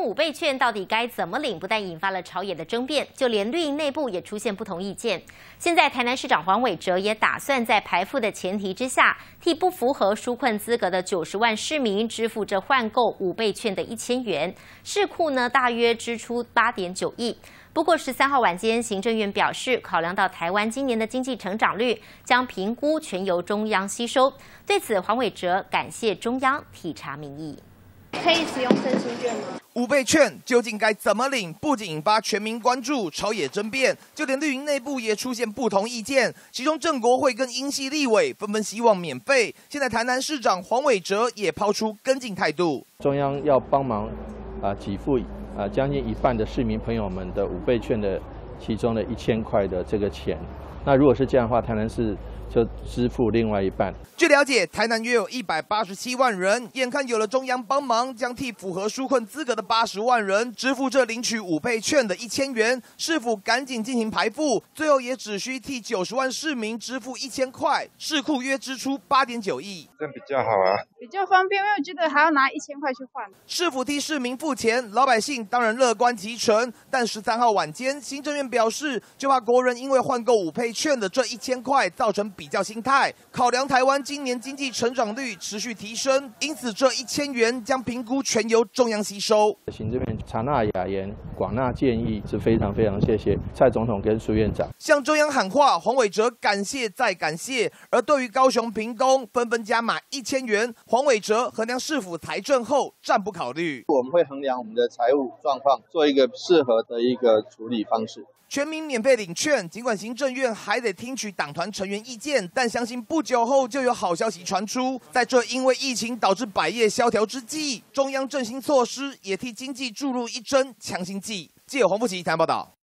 5倍券到底该怎么领，不但引发了朝野的争辩，就连绿营内部也出现不同意见。现在台南市长黄伟哲也打算在排富的前提之下，替不符合纾困资格的90万市民支付这换购5倍券的1000元，市库呢大约支出8.9亿。不过13号晚间，行政院表示，考量到台湾今年的经济成长率，将评估全由中央吸收。对此，黄伟哲感谢中央体察民意。 可以使用振兴券吗 ？5倍券究竟该怎么领？不仅引发全民关注、朝野争辩，就连绿营内部也出现不同意见。其中郑国会跟英系立委纷纷希望免费。现在台南市长黄伟哲也抛出跟进态度， 中央要帮忙给付将近一半的市民朋友们的5倍券的其中的1000块的这个钱。那如果是这样的话，台南市就支付另外一半。 据了解，台南约有187万人，眼看有了中央帮忙，将替符合纾困资格的80万人支付这领取5倍券的1000元，市府赶紧进行排付，最后也只需替90万市民支付1000块，市库约支出8.9亿。 这样比较好啊， 比较方便，因为我觉得还要拿1000块去换。 市府替市民付钱，老百姓当然乐观其成。但13号晚间，行政院表示，就怕国人因为换购5倍券的这1000块造成比较心态，考量台湾今年经济成长率持续提升，因此这1000元将评估全由中央吸收。 行政院察纳雅言，广纳建议，是非常谢谢蔡总统跟苏院长向中央喊话。黄伟哲感谢再感谢。而对于高雄、屏东纷纷加码1000元，黄伟哲衡量市府财政后暂不考虑。 我们会衡量我们的财务状况，做一个适合的一个处理方式。 全民免费领券，尽管行政院还得听取党团成员意见，但相信不久后就有好消息传出。在这因为疫情导致百业萧条之际，中央振兴措施也替经济注入一针强心剂。记者黄富琪台湾报道。